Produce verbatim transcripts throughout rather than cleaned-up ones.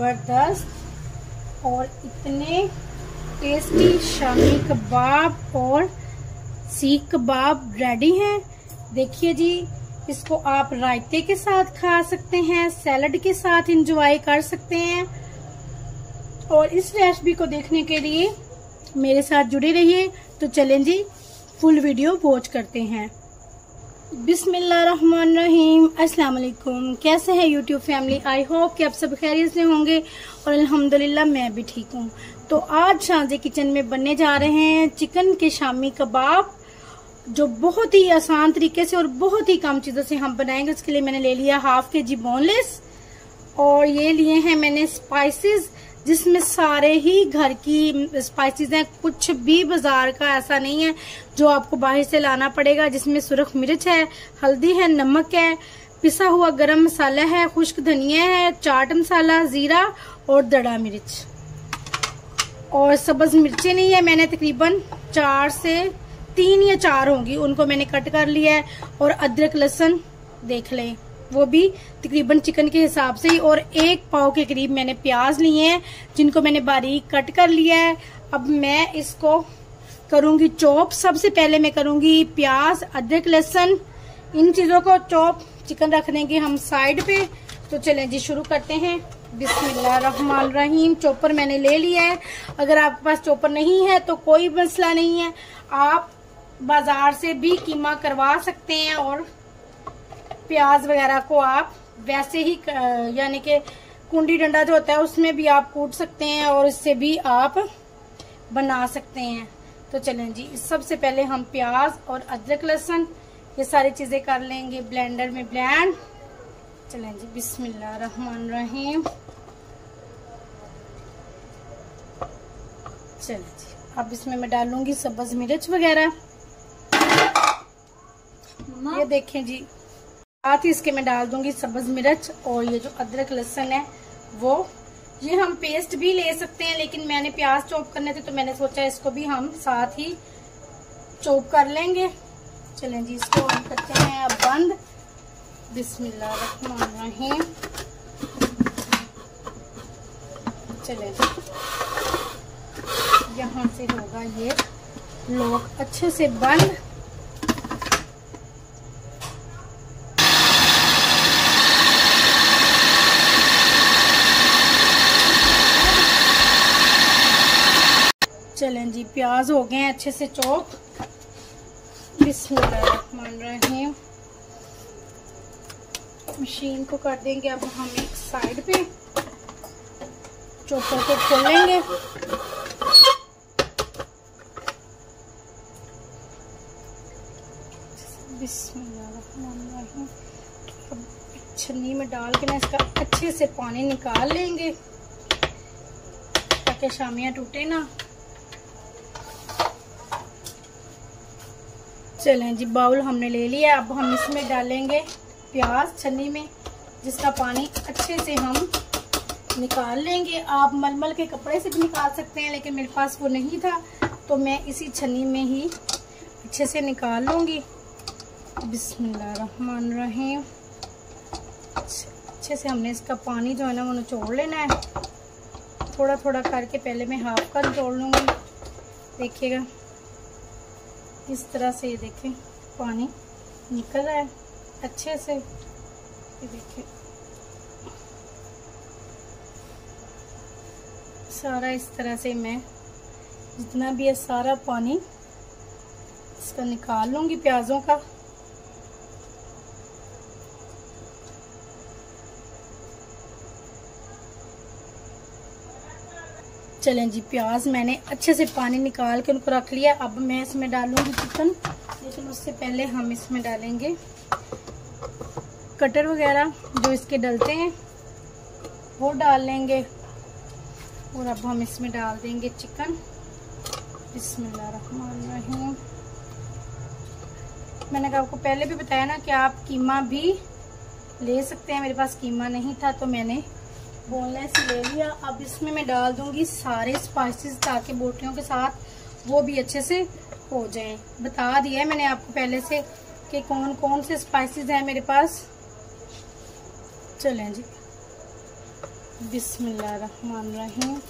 ज़बरदस्त और इतने टेस्टी शामी कबाब और सीख कबाब रेडी हैं। देखिए जी, इसको आप रायते के साथ खा सकते हैं, सैलड के साथ एंजॉय कर सकते हैं। और इस रेसिपी को देखने के लिए मेरे साथ जुड़े रहिए। तो चलें जी, फुल वीडियो वॉच करते हैं। बिस्मिल्लाहिर्रहमानिर्रहीम, अस्सलाम वालेकुम। कैसे है यूट्यूब फैमिली? आई होप कि आप सब खैरियत से होंगे और अल्हम्दुलिल्लाह मैं भी ठीक हूँ। तो आज शाज़े किचन में बनने जा रहे हैं चिकन के शामी कबाब, जो बहुत ही आसान तरीके से और बहुत ही कम चीजों से हम बनाएंगे। उसके लिए मैंने ले लिया हाफ के जी बोनलेस और ये लिए हैं मैंने स्पाइसेस, जिसमें सारे ही घर की स्पाइसेस हैं। कुछ भी बाजार का ऐसा नहीं है जो आपको बाहर से लाना पड़ेगा। जिसमें सुरख मिर्च है, हल्दी है, नमक है, पिसा हुआ गरम मसाला है, खुश्क धनिया है, चाट मसाला, जीरा और दड़ा मिर्च और सब्ज मिर्चें नहीं है। मैंने तकरीबन चार से तीन या चार होंगी, उनको मैंने कट कर लिया है। और अदरक लहसुन देख लें, वो भी तकरीबन चिकन के हिसाब से ही। और एक पाव के करीब मैंने प्याज लिए हैं, जिनको मैंने बारीक कट कर लिया है। अब मैं इसको करूंगी चॉप। सबसे पहले मैं करूंगी प्याज, अदरक, लहसुन, इन चीजों को चॉप। चिकन रख देंगे हम साइड पे। तो चलें जी, शुरू करते हैं। बिस्मिल्लाहिर्रहमानिर्रहीम। चॉपर मैंने ले लिया है। अगर आपके पास चॉपर नहीं है तो कोई मसला नहीं है, आप बाजार से भी कीमा करवा सकते हैं और प्याज वगैरह को आप वैसे ही यानी कि कुंडी डंडा जो होता है उसमें भी आप कूट सकते हैं और इससे भी आप बना सकते हैं। तो चलें जी, सबसे पहले हम प्याज और अदरक लहसुन ये सारी चीजें कर लेंगे ब्लेंडर में ब्लेंड। चलें जी, बिस्मिल्लाहिर्रहमानिर्रहीम। चलें जी, अब इसमें मैं डालूंगी सब्ज मिर्च वगैरह। ये देखें जी, साथ ही इसके मैं डाल दूंगी सब्ज मिर्च और ये जो अदरक लहसुन है वो, ये हम पेस्ट भी ले सकते हैं, लेकिन मैंने प्याज चॉप करने थे तो मैंने सोचा इसको भी हम साथ ही चॉप कर लेंगे। चलें जी, इसको हम करते हैं अब बंद। बिस्मिल्लाहिर्रहमानिर्रहीम। चलें, यहाँ से होगा ये लॉक अच्छे से बंद। चलें जी, प्याज हो गए हैं अच्छे से चॉप। बिस्मिल्लाहिर्रहमानिर्रहीम। मशीन को कर देंगे अब हम एक साइड पे, चॉपर को खोलेंगे। बिस्मिल्लाहिर्रहमानिर्रहीम। अब छन्नी में डाल के ना इसका अच्छे से पानी निकाल लेंगे ताकि शामियां टूटे ना। चलें जी, बाउल हमने ले लिया। अब हम इसमें डालेंगे प्याज छन्नी में, जिसका पानी अच्छे से हम निकाल लेंगे। आप मलमल के कपड़े से भी निकाल सकते हैं, लेकिन मेरे पास वो नहीं था तो मैं इसी छन्नी में ही अच्छे से निकाल लूंगी। बिस्मिल्लाहिर्रहमानिर्रहीम। अच्छे से हमने इसका पानी जो है ना वो निचोड़ लेना है। थोड़ा थोड़ा करके पहले मैं हाफ का निचोड़ लूंगी। देखिएगा इस तरह से, ये देखें पानी निकल रहा है अच्छे से। ये देखिए सारा इस तरह से मैं जितना भी है सारा पानी इसका निकाल लूंगी प्याजों का। चलें जी, प्याज मैंने अच्छे से पानी निकाल के उनको रख लिया। अब मैं इसमें डालूंगी चिकन, लेकिन उससे पहले हम इसमें डालेंगे कटर वगैरह जो इसके डलते हैं वो डाल लेंगे। और अब हम इसमें डाल देंगे चिकन। बिस्मिल्लाहिर्रहमानिर्रहीम। मैंने आपको पहले भी बताया ना कि आप कीमा भी ले सकते हैं। मेरे पास कीमा नहीं था तो मैंने बोनलेस ले लिया। अब इसमें मैं डाल दूंगी सारे स्पाइसेस ताकि बोटियों के साथ वो भी अच्छे से हो जाएं। बता दिया है मैंने आपको पहले से कि कौन कौन से स्पाइसेस हैं मेरे पास। चलें जी, बिस्मिल्लाहिर्रहमानिर्रहीम।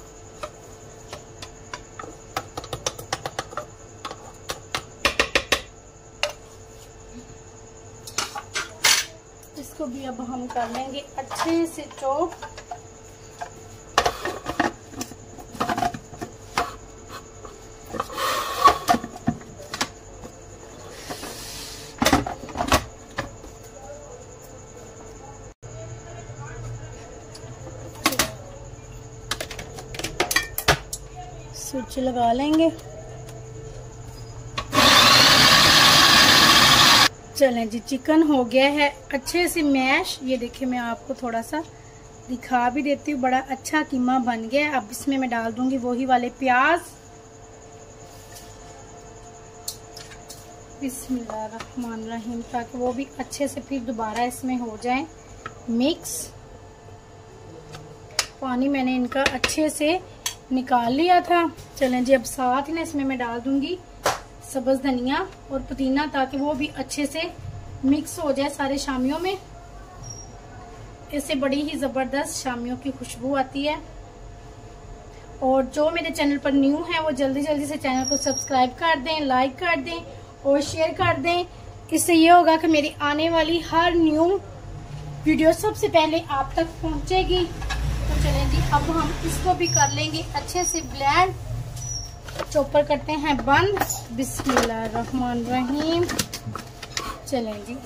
इसको भी अब हम कर लेंगे अच्छे से चॉप। स्विच लगा लेंगे। चलें जी, चिकन हो गया है अच्छे से मैश। ये देखिए, मैं आपको थोड़ा सा दिखा भी देती हूँ। बड़ा अच्छा कीमा बन गया है। अब इसमें मैं डाल दूंगी वही वाले प्याज। बिस्मिल्लाहिर्रहमानिर्रहीम, ताकि वो भी अच्छे से फिर दोबारा इसमें हो जाए मिक्स। पानी मैंने इनका अच्छे से निकाल लिया था। चलें जी, अब साथ ही ना इसमें मैं डाल दूंगी सब्ज धनिया और पुदीना, ताकि वो भी अच्छे से मिक्स हो जाए सारे शामियों में। इससे बड़ी ही जबरदस्त शामियों की खुशबू आती है। और जो मेरे चैनल पर न्यू है वो जल्दी जल्दी से चैनल को सब्सक्राइब कर दें, लाइक कर दें और शेयर कर दें। इससे ये होगा कि मेरी आने वाली हर न्यू वीडियो सबसे पहले आप तक पहुंचेगी। तो चलें जी, अब हम इसको भी कर लेंगे अच्छे से ब्लेंड। चॉपर करते हैं बंद। बिस्मिल्लाहिर्रहमानिर्रहीम। चलें जी,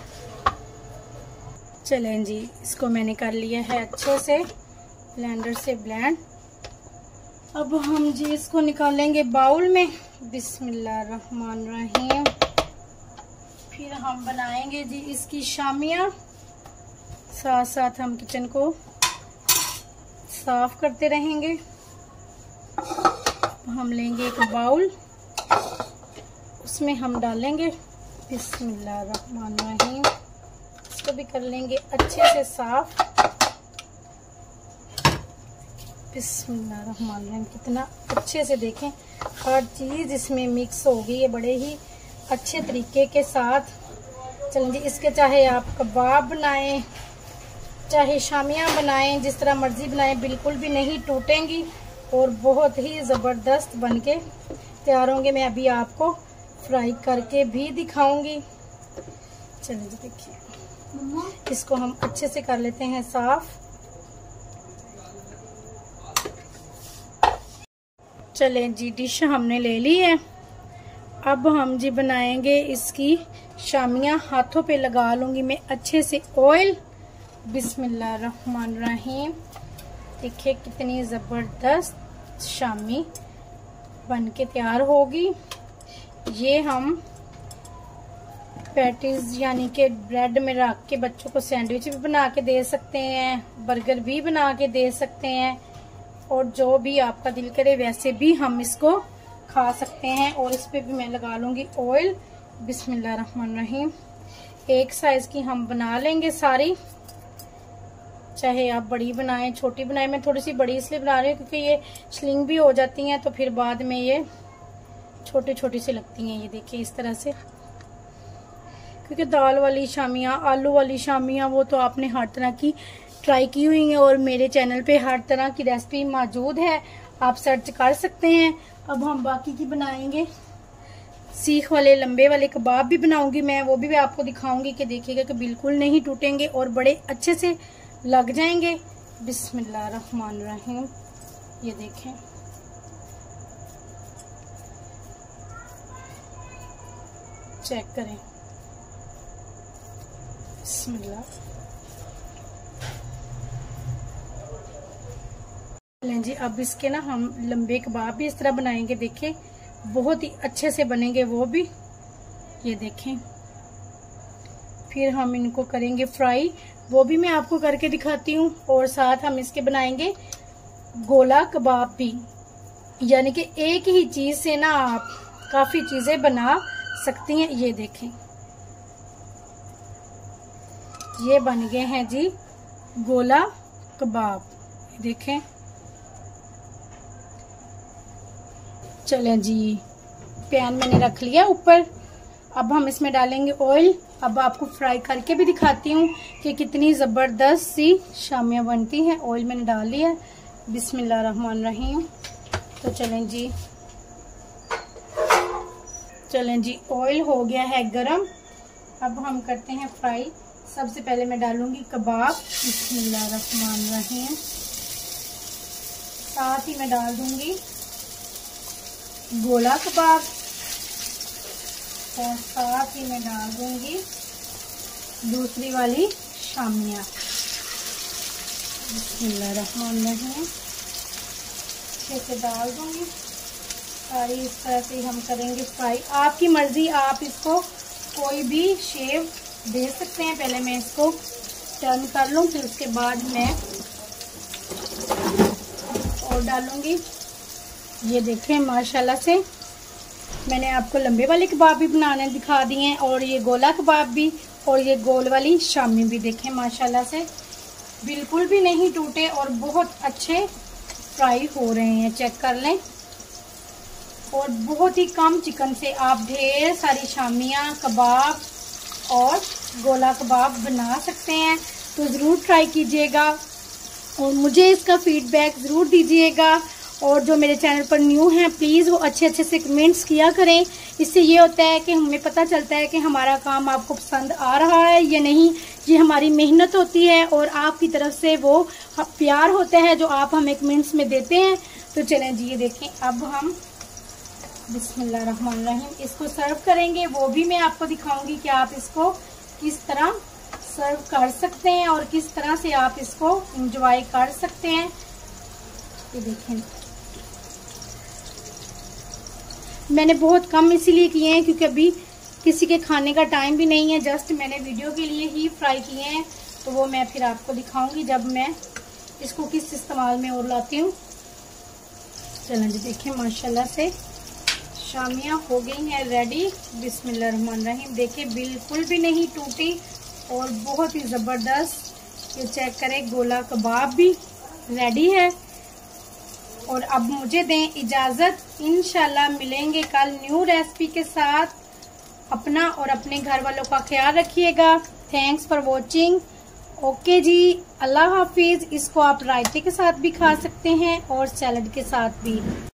चलें जी, इसको मैंने कर लिया है अच्छे से ब्लेंडर से ब्लेंड। अब हम जी इसको निकालेंगे बाउल में। बिस्मिल्लाहिर्रहमानिर्रहीम। फिर हम बनाएंगे जी इसकी शामियाँ। साथ साथ हम किचन को साफ करते रहेंगे। हम लेंगे एक बाउल, उसमें हम डालेंगे बिस्मिल्लाहिर्रहमानिर्रहीम। इसको भी कर लेंगे अच्छे से साफ। बिस्मिल्लाहिर्रहमानिर्रहीम। कितना अच्छे से देखें, हर चीज इसमें मिक्स हो गई है बड़े ही अच्छे तरीके के साथ। चलें जी, इसके चाहे आप कबाब बनाएं, चाहे शामियाँ बनाएं, जिस तरह मर्जी बनाएं, बिल्कुल भी नहीं टूटेंगी और बहुत ही ज़बरदस्त बनके तैयार होंगे। मैं अभी आपको फ्राई करके भी दिखाऊंगी। चलिए जी, देखिए, इसको हम अच्छे से कर लेते हैं साफ। चलें जी, डिश हमने ले ली है। अब हम जी बनाएंगे इसकी शामियाँ। हाथों पे लगा लूंगी मैं अच्छे से ऑयल। बिस्मिल्लाहिर्रहमानिर्रहीम। देखिए कितनी ज़बरदस्त शामी बनके तैयार होगी। ये हम पैटीज यानी कि ब्रेड में रख के बच्चों को सैंडविच भी बना के दे सकते हैं, बर्गर भी बना के दे सकते हैं, और जो भी आपका दिल करे वैसे भी हम इसको खा सकते हैं। और इस पे भी मैं लगा लूंगी ऑयल। बिस्मिल्लाहिर्रहमानिर्रहीम। एक साइज की हम बना लेंगे सारी, चाहे आप बड़ी बनाएं छोटी बनाएं। मैं थोड़ी सी बड़ी इसलिए बना रही हूँ क्योंकि ये स्लिंग भी हो जाती हैं, तो फिर बाद में ये छोटी छोटी सी लगती हैं। ये देखिए इस तरह से, क्योंकि दाल वाली शामियाँ, आलू वाली शामियाँ, वो तो आपने हर तरह की ट्राई की हुई है और मेरे चैनल पे हर तरह की रेसिपी मौजूद है, आप सर्च कर सकते हैं। अब हम बाकी की बनाएंगे। सीख वाले लंबे वाले कबाब भी बनाऊंगी मैं, वो भी आपको दिखाऊंगी कि देखिएगा कि बिल्कुल नहीं टूटेंगे और बड़े अच्छे से लग जाएंगे। बिस्मिल्लाहिर्रहमानिर्रहीम। ये देखें, चेक करें। बिस्मिल्लाह। लें जी, अब इसके ना हम लंबे कबाब भी इस तरह बनाएंगे। देखें बहुत ही अच्छे से बनेंगे वो भी। ये देखें, फिर हम इनको करेंगे फ्राई, वो भी मैं आपको करके दिखाती हूँ। और साथ हम इसके बनाएंगे गोला कबाब भी, यानी कि एक ही चीज से ना आप काफी चीजें बना सकती हैं। ये देखें, ये बन गए हैं जी गोला कबाब। देखें, चलें जी, पैन मैंने रख लिया ऊपर। अब हम इसमें डालेंगे ऑयल। अब आपको फ्राई करके भी दिखाती हूँ कि कितनी ज़बरदस्त सी शामियाँ बनती हैं। ऑयल मैंने डाल लिया है। बिस्मिल्लाहिर्रहमानिर्रहीम। तो चलें जी, चलें जी, ऑयल हो गया है गरम। अब हम करते हैं फ्राई। सबसे पहले मैं डालूंगी कबाब। बिस्मिल्लाहिर्रहमानिर्रहीम। साथ ही मैं डाल दूंगी गोला कबाब और साथ ही मैं डाल दूंगी दूसरी वाली शामियाँ। बिस्मिल्लाहिर्रहमानिर्रहीम। अच्छे से डाल दूंगी सारी। इस तरह से हम करेंगे फ्राई। आपकी मर्जी, आप इसको कोई भी शेप दे सकते हैं। पहले मैं इसको टर्न कर लूँ, फिर उसके बाद मैं और डालूंगी। ये देखें माशाल्लाह से मैंने आपको लंबे वाले कबाब भी बनाने दिखा दिए हैं और ये गोला कबाब भी और ये गोल वाली शामी भी। देखें माशाल्लाह से बिल्कुल भी नहीं टूटे और बहुत अच्छे फ्राई हो रहे हैं। चेक कर लें। और बहुत ही कम चिकन से आप ढेर सारी शामियाँ, कबाब और गोला कबाब बना सकते हैं। तो ज़रूर ट्राई कीजिएगा और मुझे इसका फीडबैक ज़रूर दीजिएगा। और जो मेरे चैनल पर न्यू हैं प्लीज़ वो अच्छे अच्छे से कमेंट्स किया करें। इससे ये होता है कि हमें पता चलता है कि हमारा काम आपको पसंद आ रहा है या नहीं। ये हमारी मेहनत होती है और आपकी तरफ से वो प्यार होता है जो आप हमें कमेंट्स में देते हैं। तो चलें जी, ये देखें अब हम बिस्मिल्लाहिर्रहमानिर्रहीम इसको सर्व करेंगे। वो भी मैं आपको दिखाऊंगी कि आप इसको किस तरह सर्व कर सकते हैं और किस तरह से आप इसको एंजॉय कर सकते हैं। ये देखें मैंने बहुत कम इसीलिए किए हैं क्योंकि अभी किसी के खाने का टाइम भी नहीं है। जस्ट मैंने वीडियो के लिए ही फ्राई किए हैं। तो वो मैं फिर आपको दिखाऊंगी जब मैं इसको किस इस्तेमाल में और लाती हूँ। चलें जी, देखें माशाल्लाह से शामियाँ हो गई हैं रेडी। बिस्मिल्लाहिर्रहमानिर्रहीम। देखिए बिल्कुल भी नहीं टूटी और बहुत ही ज़बरदस्त। ये चेक करें, गोला कबाब भी रेडी है। और अब मुझे दें इजाज़त। इंशाल्लाह मिलेंगे कल न्यू रेसिपी के साथ। अपना और अपने घर वालों का ख्याल रखिएगा। Thanks for watching. Okay ji, अल्लाह हाफिज़। इसको आप रायते के साथ भी खा सकते हैं और सैलड के साथ भी।